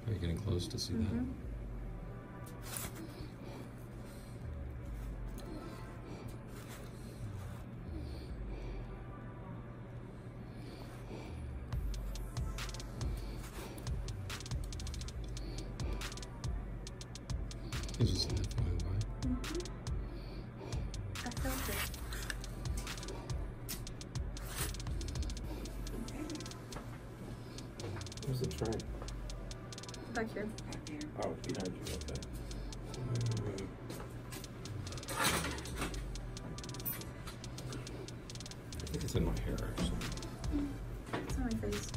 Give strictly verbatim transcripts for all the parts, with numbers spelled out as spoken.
Are you getting close to see mm-hmm. that? Did you see that flying by? Mm-hmm. I felt it. Where's the tray? Back here. Oh, behind you, okay. I think it's in my hair, actually. It's on my face.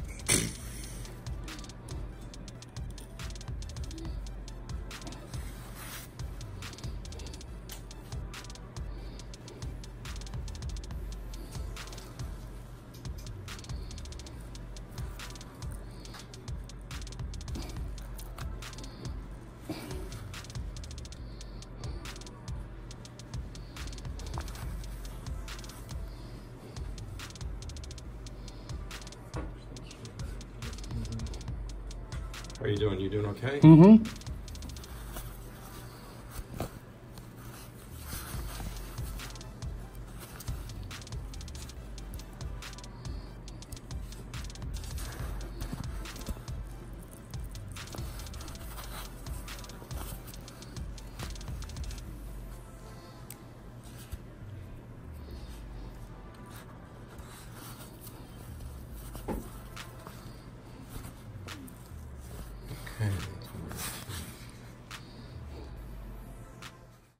How are you doing? You doing okay? Mm-hmm.